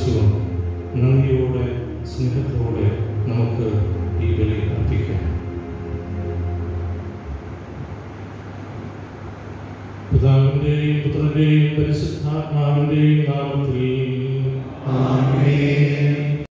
പ്രാർത്ഥിച്ചുകൊണ്ട് നന്ദിയോടെ സ്നേഹത്തോടെ നമുക്ക് ഈ ബലി അർപ്പിക്കാം. പിതാവിന്റെയും പുത്രന്റെയും പരിശുദ്ധാത്മാവിന്റെയും നാമത്തിൽ ആമേൻ.